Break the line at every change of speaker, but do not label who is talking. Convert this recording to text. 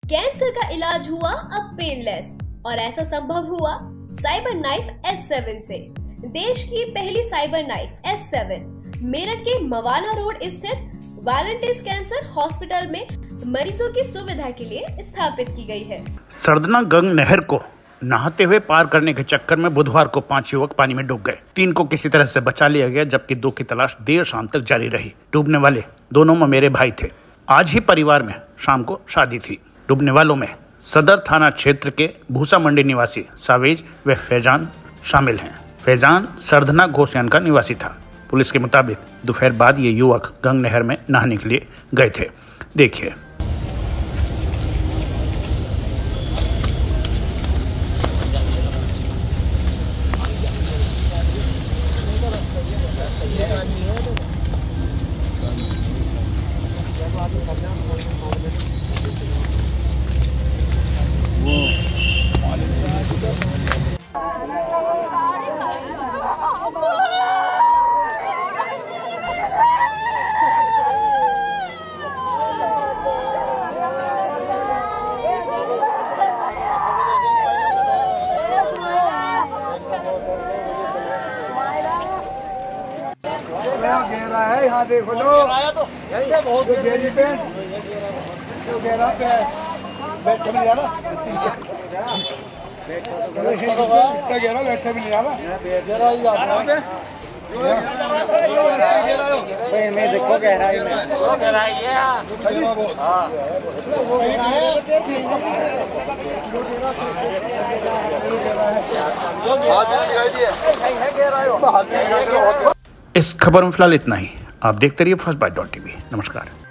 Cancer का इलाज हुआ अब पेनलेस और ऐसा संभव हुआ साइबर नाइफ S7 से। देश की पहली साइबर नाइफ S7 मेरठ के मवाना रोड स्थित वालंटिस कैंसर हॉस्पिटल में मरीजों की सुविधा के लिए स्थापित की गई है।
सरदना गंग नहर को नहाते हुए पार करने के चक्कर में बुधवार को 5 युवक पानी में डूब गए। 3 को किसी तरह से बचा लिया गया, जबकि 2 की तलाश देर शाम तक जारी रही। डूबने वाले दोनों ममेरे भाई थे। आज ही परिवार में शाम को शादी थी। डूबने वालों में सदर थाना क्षेत्र के भूसा मंडी निवासी सावेज व फैजान शामिल हैं। फैजान सरदना घोषयान का निवासी था। पुलिस के मुताबिक दोपहर बाद ये युवक गंग नहर में नहाने के लिए गए थे। देखिए।
गहरा है, यहाँ देखो लो, बहुत गहरी पे जो गहरा पे बैठे भी नहीं जाना, इतना गहरा बैठे भी नहीं जाना, मैं देखो गहराई में गहराई है।
इस खबर में फिलहाल इतना ही। आप देखते रहिए फर्स्ट बाइट.tv। नमस्कार।